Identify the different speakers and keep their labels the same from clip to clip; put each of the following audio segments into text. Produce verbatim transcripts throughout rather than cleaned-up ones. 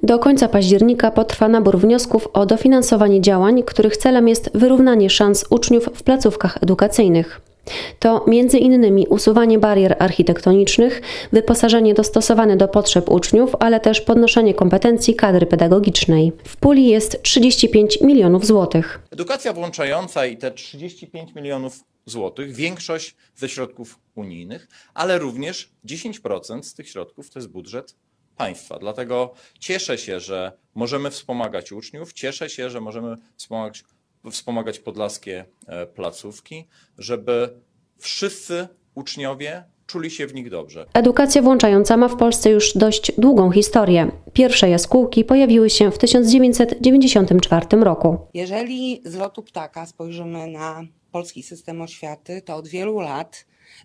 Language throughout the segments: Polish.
Speaker 1: Do końca października potrwa nabór wniosków o dofinansowanie działań, których celem jest wyrównanie szans uczniów w placówkach edukacyjnych. To między innymi usuwanie barier architektonicznych, wyposażenie dostosowane do potrzeb uczniów, ale też podnoszenie kompetencji kadry pedagogicznej. W puli jest trzydzieści pięć milionów złotych.
Speaker 2: Edukacja włączająca i te trzydzieści pięć milionów złotych, większość ze środków unijnych, ale również dziesięć procent z tych środków to jest budżet państwa. Dlatego cieszę się, że możemy wspomagać uczniów, cieszę się, że możemy wspomagać wspomagać podlaskie placówki, żeby wszyscy uczniowie czuli się w nich dobrze.
Speaker 1: Edukacja włączająca ma w Polsce już dość długą historię. Pierwsze jaskółki pojawiły się w tysiąc dziewięćset dziewięćdziesiątym czwartym roku.
Speaker 3: Jeżeli z lotu ptaka spojrzymy na polski system oświaty, to od wielu lat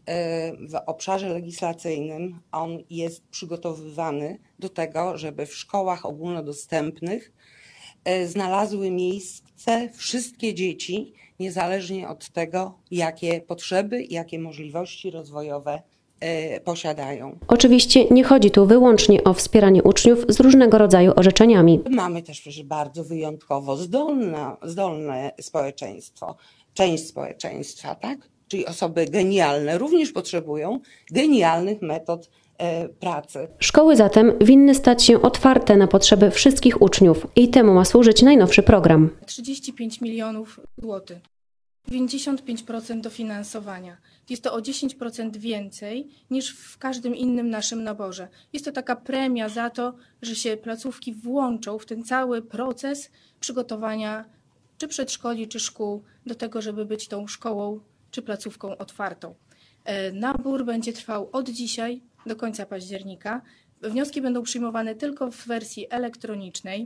Speaker 3: w obszarze legislacyjnym on jest przygotowywany do tego, żeby w szkołach ogólnodostępnych znalazły miejsce wszystkie dzieci, niezależnie od tego, jakie potrzeby, jakie możliwości rozwojowe posiadają.
Speaker 1: Oczywiście nie chodzi tu wyłącznie o wspieranie uczniów z różnego rodzaju orzeczeniami.
Speaker 3: Mamy też przecież bardzo wyjątkowo zdolne, zdolne społeczeństwo, część społeczeństwa, tak? Czyli osoby genialne również potrzebują genialnych metod pracy.
Speaker 1: Szkoły zatem winny stać się otwarte na potrzeby wszystkich uczniów i temu ma służyć najnowszy program.
Speaker 4: trzydzieści pięć milionów złotych, dziewięćdziesiąt pięć procent dofinansowania. Jest to o dziesięć procent więcej niż w każdym innym naszym naborze. Jest to taka premia za to, że się placówki włączą w ten cały proces przygotowania czy przedszkoli, czy szkół do tego, żeby być tą szkołą czy placówką otwartą. Nabór będzie trwał od dzisiaj do końca października. Wnioski będą przyjmowane tylko w wersji elektronicznej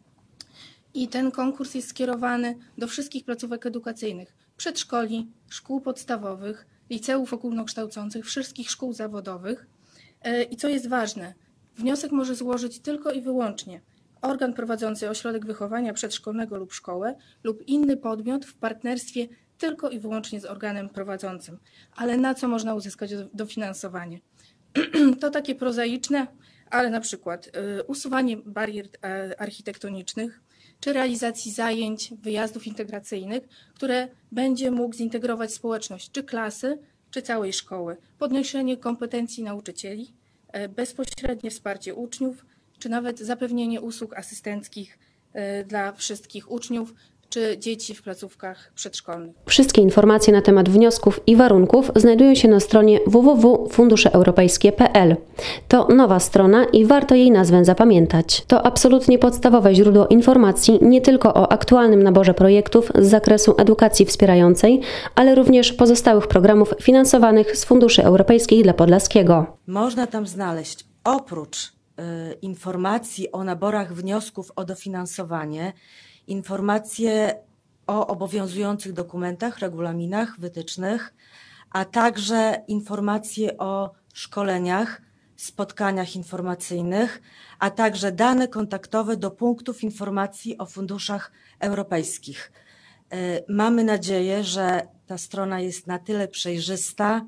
Speaker 4: i ten konkurs jest skierowany do wszystkich placówek edukacyjnych, przedszkoli, szkół podstawowych, liceów ogólnokształcących, wszystkich szkół zawodowych. I co jest ważne, wniosek może złożyć tylko i wyłącznie organ prowadzący ośrodek wychowania przedszkolnego lub szkołę lub inny podmiot w partnerstwie tylko i wyłącznie z organem prowadzącym. Ale na co można uzyskać dofinansowanie? To takie prozaiczne, ale na przykład y, usuwanie barier y, architektonicznych, czy realizacji zajęć, wyjazdów integracyjnych, które będzie mógł zintegrować społeczność, czy klasy, czy całej szkoły, podnoszenie kompetencji nauczycieli, y, bezpośrednie wsparcie uczniów, czy nawet zapewnienie usług asystenckich y, dla wszystkich uczniów, czy dzieci w placówkach przedszkolnych.
Speaker 1: Wszystkie informacje na temat wniosków i warunków znajdują się na stronie w w w kropka fundusze europejskie kropka p l. To nowa strona i warto jej nazwę zapamiętać. To absolutnie podstawowe źródło informacji nie tylko o aktualnym naborze projektów z zakresu edukacji wspierającej, ale również pozostałych programów finansowanych z funduszy europejskich dla Podlaskiego.
Speaker 5: Można tam znaleźć oprócz y, informacji o naborach wniosków o dofinansowanie, informacje o obowiązujących dokumentach, regulaminach, wytycznych, a także informacje o szkoleniach, spotkaniach informacyjnych, a także dane kontaktowe do punktów informacji o funduszach europejskich. Mamy nadzieję, że ta strona jest na tyle przejrzysta,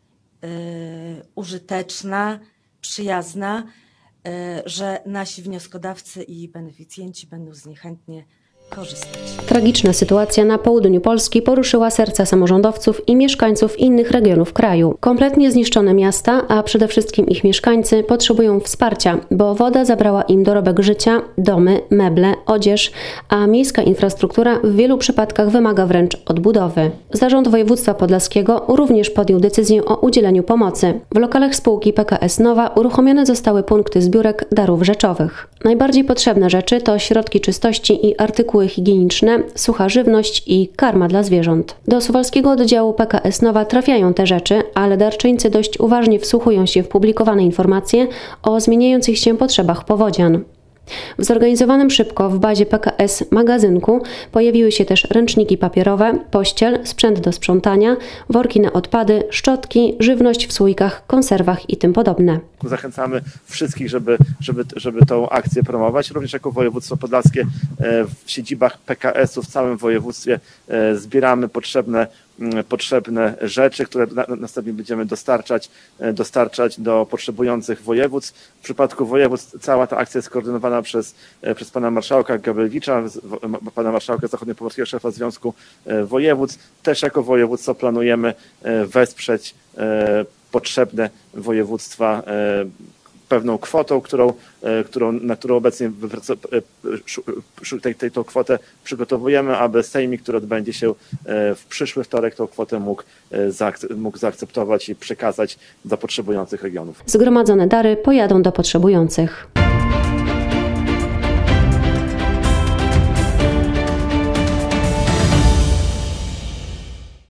Speaker 5: użyteczna, przyjazna, że nasi wnioskodawcy i beneficjenci będą z niej chętnie korzystać.
Speaker 1: Tragiczna sytuacja na południu Polski poruszyła serca samorządowców i mieszkańców innych regionów kraju. Kompletnie zniszczone miasta, a przede wszystkim ich mieszkańcy potrzebują wsparcia, bo woda zabrała im dorobek życia, domy, meble, odzież, a miejska infrastruktura w wielu przypadkach wymaga wręcz odbudowy. Zarząd Województwa Podlaskiego również podjął decyzję o udzieleniu pomocy. W lokalach spółki P K S Nowa uruchomione zostały punkty zbiórek darów rzeczowych. Najbardziej potrzebne rzeczy to środki czystości i artykuły higieniczne, sucha żywność i karma dla zwierząt. Do suwalskiego oddziału P K S Nowa trafiają te rzeczy, ale darczyńcy dość uważnie wsłuchują się w publikowane informacje o zmieniających się potrzebach powodzian. W zorganizowanym szybko w bazie P K S magazynku pojawiły się też ręczniki papierowe, pościel, sprzęt do sprzątania, worki na odpady, szczotki, żywność w słoikach, konserwach i tym podobne.
Speaker 6: Zachęcamy wszystkich, żeby, żeby, żeby tą akcję promować. Również jako województwo podlaskie w siedzibach P K S-u w całym województwie zbieramy potrzebne potrzebne rzeczy, które następnie będziemy dostarczać, dostarczać do potrzebujących województw. W przypadku województw cała ta akcja jest koordynowana przez, przez pana marszałka Gabelewicza, pana marszałka zachodniopomorskiego, szefa Związku Województw. Też jako województwo planujemy wesprzeć potrzebne województwa pewną kwotą, którą, którą, na którą obecnie tej, tej, tą kwotę przygotowujemy, aby sejmik, który odbędzie się w przyszły wtorek, tą kwotę mógł, mógł zaakceptować i przekazać do potrzebujących regionów.
Speaker 1: Zgromadzone dary pojadą do potrzebujących.